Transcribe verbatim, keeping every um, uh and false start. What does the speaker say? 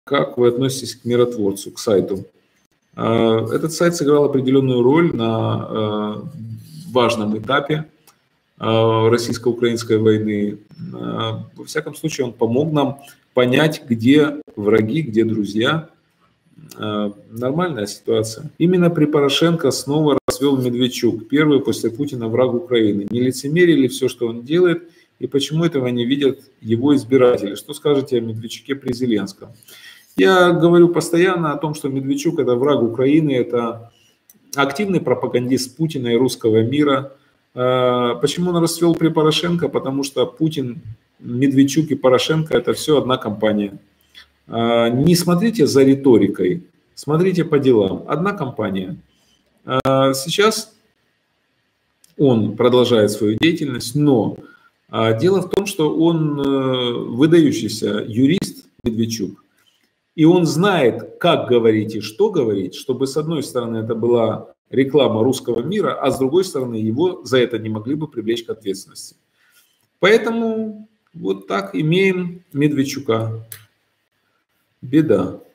как вы относитесь к миротворцу, к сайту? Этот сайт сыграл определенную роль на важном этапе российско-украинской войны. Во всяком случае, он помог нам понять, где враги, где друзья. Нормальная ситуация. Именно при Порошенко снова расцвел Медведчук, первый после Путина враг Украины. Не лицемерие ли все, что он делает, и почему этого не видят его избиратели? Что скажете о Медведчуке при Зеленском? Я говорю постоянно о том, что Медведчук – это враг Украины, это активный пропагандист Путина и русского мира. Почему он расцвел при Порошенко? Потому что Путин, Медведчук и Порошенко – это все одна компания. Не смотрите за риторикой, смотрите по делам. Одна компания. Сейчас он продолжает свою деятельность, но дело в том, что он выдающийся юрист, Медведчук, и он знает, как говорить и что говорить, чтобы с одной стороны это была реклама русского мира, а с другой стороны его за это не могли бы привлечь к ответственности. Поэтому вот так имеем Медведчука. Беда.